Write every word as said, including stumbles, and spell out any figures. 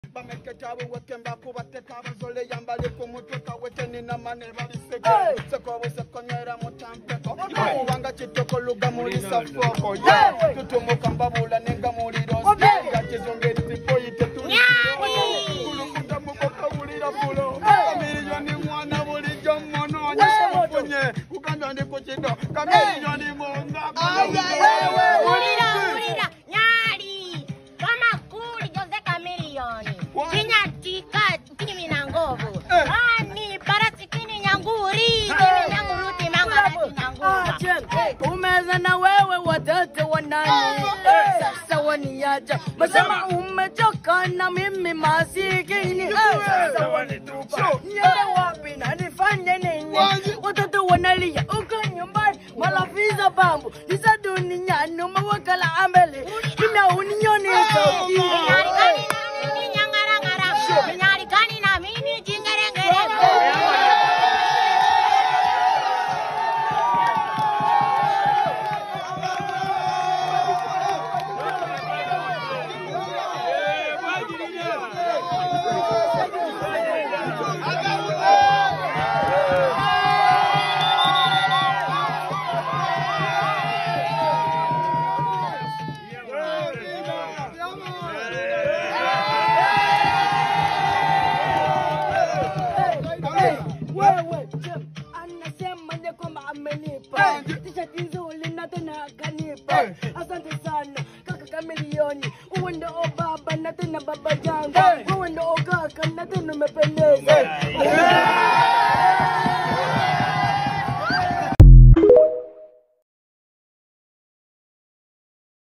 Bameke tawe wekemba kubate kabazole yambale kumutuka weteni na mane baliseke seko wesekonyera mutampeko ubanga kitoko luga muri safoko yeah tutumuka mbabula nenga muri rosi yakizongeri tipoyite tuli kulukunda mukoka ulira fulo kamiliyoni mwana buli jomono nyasafunye ukanda ndiko chido kamiliyoni monga ulira ulira nyari kama kuli Jose kamiliyoni kinyatika kimi na ngovu ani barati kini nyanguri kimi nyanguruti manga nyangura umeza na wewe watoto wanani sasa waniacha masema umechoka na mimi masikini sasa wanitupa niende wapi na nifanye nini watoto wanalia uko nyumbani malafiza bambu isa dunia numa wakala ambele kimya uninyoni sauti asante sana kaka kamilioni uwendo o baba na tena baba jangu uwendo o kaka na tena umependeza